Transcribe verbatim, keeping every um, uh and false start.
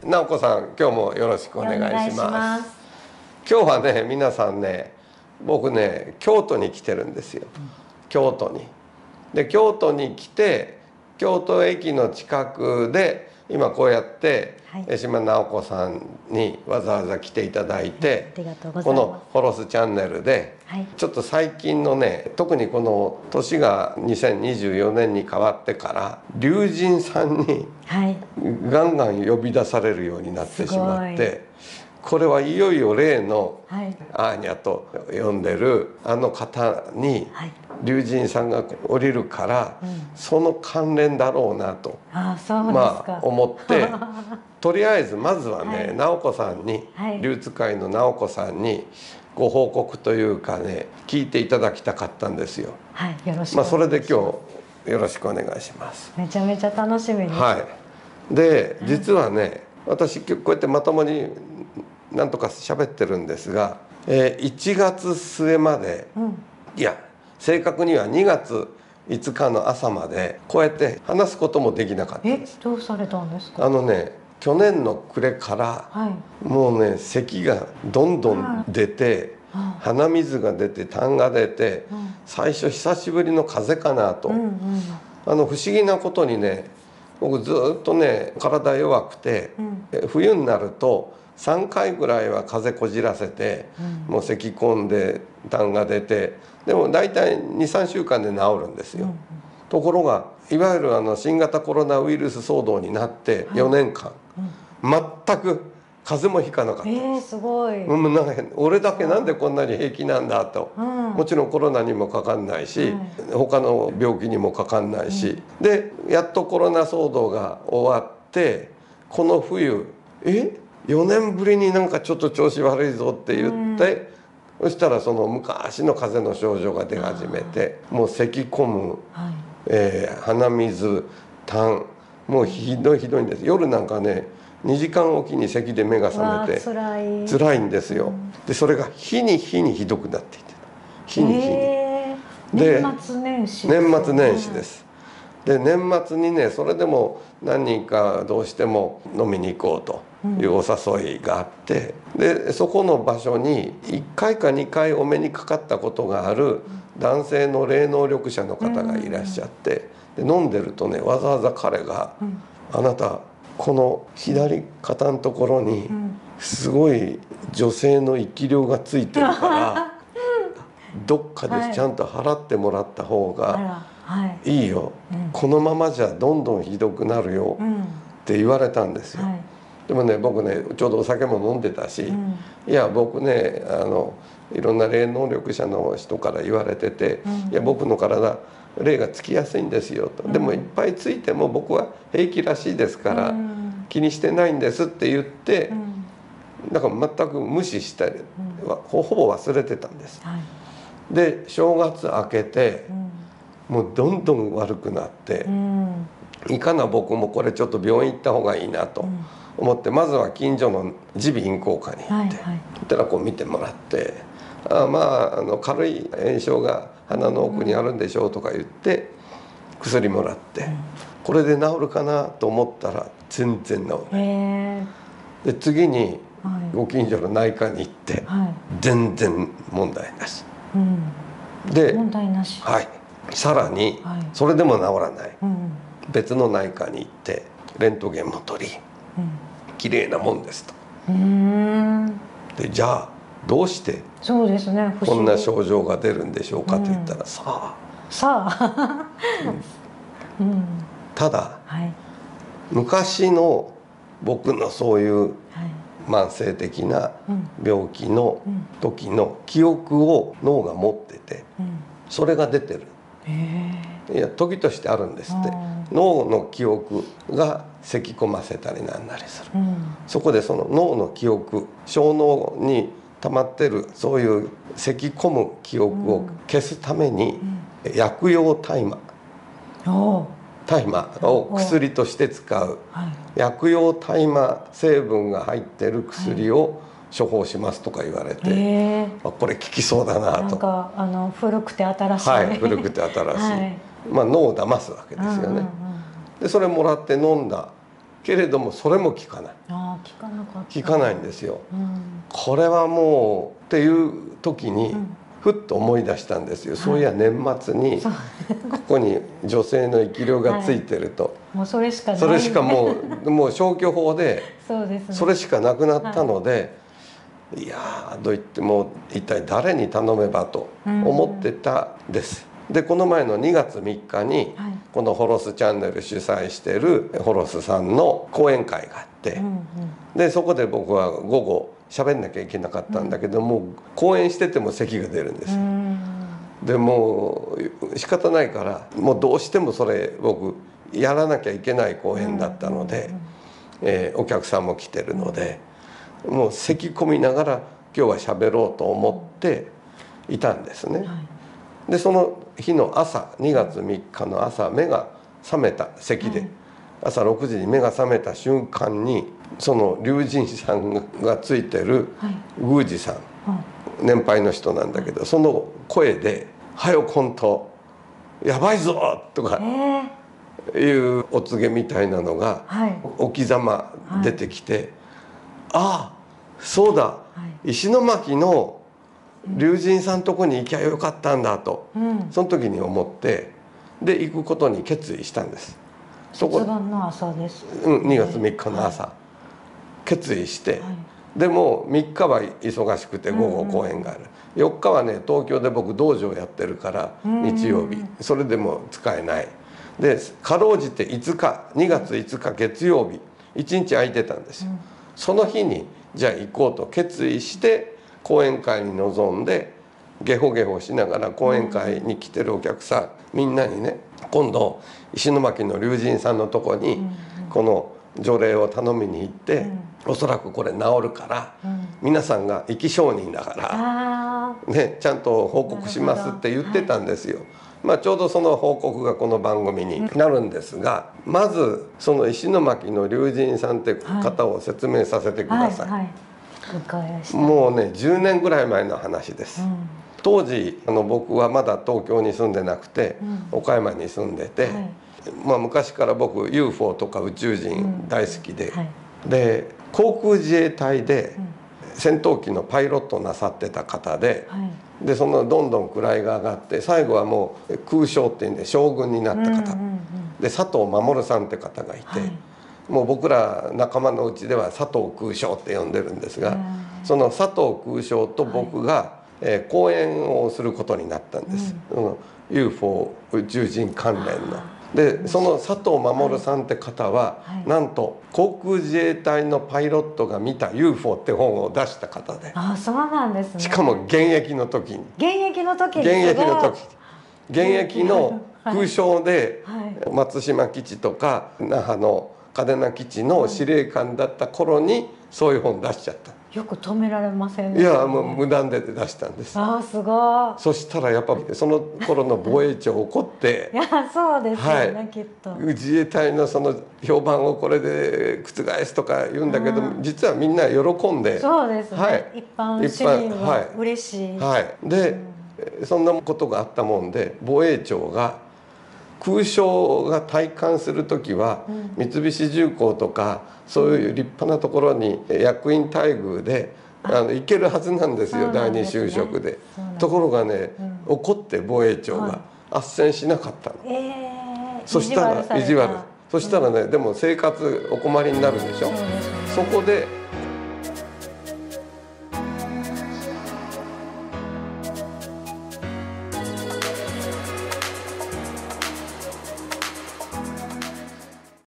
直子さん、今日もよろしくお願いします。今日はね、皆さんね、僕ね、京都に来てるんですよ。うん、京都に。で、京都に来て、京都駅の近くで、今こうやって、はい、江島直子さんにわざわざ来ていただいて、はい、この「ホロスチャンネル」で、はい、ちょっと最近のね、特にこの年がにせんにじゅうよねんに変わってから龍神さんにガンガン呼び出されるようになってしまって、これはいよいよ例のアーニャと呼んでるあの方に龍神さんが降りるから、その関連だろうなとまあ思ってとりあえずまずはね、直子さんに、龍使いの直子さんにご報告というかね、聞いていただきたかったんですよ。 はい、よろしくお願いします。 まあそれで今日よろしくお願いします。 めちゃめちゃ楽しみです。 はい。で、実はね、私こうやってまともになんとか喋ってるんですが、えー、いちがつすえまで、うん、いや正確にはにがついつかの朝までこうやって話すこともできなかったんです。 え、どうされたんですか？ あのね、去年の暮れから、はい、もうね、咳がどんどん出て、鼻水が出て痰が出て、うん、最初久しぶりの風邪かなと、うんうん、あの不思議なことにね、僕ずっとね体弱くて、うん、冬になるとさんかいぐらいは風邪こじらせて、うん、もう咳き込んで痰が出て、でも大体にさんしゅうかんで治るんですよ。うん、ところがいわゆるあの新型コロナウイルス騒動になってよねんかん、うん、全く風邪もひかなかったんです。 えー、すごい。 うん、なんか俺だけなんでこんなに平気なんだと、うん、もちろんコロナにもかかんないし、うん、他の病気にもかかんないし、うん、でやっとコロナ騒動が終わってこの冬えよねんぶりになんかちょっと調子悪いぞって言って、うん、そしたらその昔の風邪の症状が出始めて、もう咳き込む、はい、えー、鼻水痰、もうひどいひどいんです。夜なんかねにじかんおきに咳で目が覚めて辛い辛いんですよ。うん、でそれが日に日にひどくなっていて、日に日に、 えー、で年末年始です、ね、年末年始です。で年末にね、それでも何人かどうしても飲みに行こうというお誘いがあって、うん、でそこの場所にいっかいかにかいお目にかかったことがある男性の霊能力者の方がいらっしゃって、で飲んでるとね、わざわざ彼が「うん、あなたこの左肩のところにすごい女性の生き量がついてるからどっかでちゃんと払ってもらった方がいいよ、このままじゃどんどんひどくなるよ」って言われたんですよ。でもね、僕ねちょうどお酒も飲んでたし、いや僕ねあのいろんな霊能力者の人から言われてて、いや僕の体霊がつきやすいんですよと、でもいっぱいついても僕は平気らしいですから気にしてないんですって言って、だから全く無視したり、ほぼ忘れてたんです。で正月明けてもうどんどん悪くなって、いかな僕もこれちょっと病院行った方がいいなと思って、まずは近所の耳鼻咽喉科に行って、そしたらこう見てもらって「あまああの軽い炎症が鼻の奥にあるんでしょう」とか言って薬もらって、これで治るかなと思ったら全然治らない。で次にご近所の内科に行って、全然問題なし。で問題なし、 はい、さらにそれでも治らない、別の内科に行ってレントゲンも取り、綺麗なもんですと。でじゃあどうしてこんな症状が出るんでしょうかと言ったら、さあさあただ、はい、昔の僕のそういう慢性的な病気の時の記憶を脳が持ってて、それが出てる。いや時としてあるんですって。脳の記憶が咳き込ませたりなんなりする、うん、そこでその脳の記憶、小脳に溜まってるそういう咳き込む記憶を消すために、うん、薬用大麻、大麻を薬として使う、はい、薬用大麻成分が入ってる薬を処方しますとか言われて、はい、これ効きそうだなと。 なんかあの古くて新しい、 はい、古くて新しい、はい、まあ脳を騙すわけですよね。でそれもらって飲んだけれどもそれも聞かない。 ああ、聞かなかった。 聞かないんですよ。 うん、 これはもうっていう時に、 うん、 ふっと思い出したんですよ。はい、そういや年末にそうここに女性の生き量がついてると、はい、 もうそれしかない、 それしかもうもう消去法でそうですね、 それしかなくなったので、はい、いやーと言っても一体誰に頼めばと思ってたんです。うん、でこの前のにがつみっかに、はい、このホロスチャンネル主催してるホロスさんの講演会があって、うんうん、でそこで僕は午後喋んなきゃいけなかったんだけど、うん、もう講演してても咳が出るんですよ。うん、でもう仕方ないからもうどうしてもそれ僕やらなきゃいけない講演だったので、うん、えー、お客さんも来てるので、うん、もう咳込みながら今日は喋ろうと思っていたんですね。はい、でその日の朝にがつみっかの朝目が覚めた咳で、はい、朝ろくじに目が覚めた瞬間にその龍神さんがついてる宮司さん、はい、年配の人なんだけど、その声で「はよこんとやばいぞ!」とかいうお告げみたいなのが置きざま出てきて、はい、ああそうだ、はい、石巻の龍神さんとこに行きゃよかったんだと、うん、その時に思ってで行くことに決意したんです。 そこ節分の朝です、 うん、にがつみっかの朝、はい、決意して、はい、でもみっかは忙しくて午後公演がある、うんうん、よっかはね東京で僕道場やってるから日曜日、うんうん、それでも使えないでかろうじていつかにがついつか月曜日いちにち空いてたんですよ、うん、その日にじゃあ行こうと決意して講演会に臨んでゲホゲホしながら講演会に来てるお客さんみんなにね今度石巻の龍神さんのとこにこの除霊を頼みに行って、うん、おそらくこれ治るから、うん、皆さんが生き証人だから、ね、ちゃんと報告しますって言ってたんですよ。はい、まあ、ちょうどその報告がこの番組になるんですが、うん、まずその石巻の龍神さんって方を説明させてください。はいはいはい、もうねじゅうねんぐらい前の話です。うん、当時あの僕はまだ東京に住んでなくて、うん、岡山に住んでて、はい、まあ、昔から僕 ユーフォー とか宇宙人大好きで、うん、はい、で航空自衛隊で戦闘機のパイロットをなさってた方で、はい、でそのどんどん位が上がって最後はもう空将っていうんで将軍になった方、うんうんうん、で佐藤守さんって方がいて、はい、もう僕ら仲間のうちでは佐藤空将って呼んでるんですが、その佐藤空将と僕が、はい、えー、講演をすることになったんです、うん、ユーフォー 宇宙人関連の。でその佐藤守さんって方は、はい、なんと航空自衛隊のパイロットが見た ユーフォー って本を出した方で、 あ、そうなんですね。 しかも現役の時に現役の時に現役の時現役の空将で松島基地とか那覇の嘉手納基地の司令官だった頃にそういう本出しちゃった。 よく止められませんね。 いやもう無断で出したんです。 ああ、すごい。 そしたらやっぱその頃の防衛庁怒っていやそうですよね、はい、きっと自衛隊のその評判をこれで覆すとか言うんだけど、うん、実はみんな喜んで、 そうですね、はい、一般市民は嬉しい、 はいはい、で、うん、そんなことがあったもんで防衛庁が空将が退官する時は、うん、三菱重工とかそういう立派なところに役員待遇であの行けるはずなんですよ、すね、第二就職で。ところがね、うん、怒って防衛庁が斡旋しなかったの、えー、そしたら意地悪そしたらね、うん、でも生活お困りになるでしょ。 そ, そこで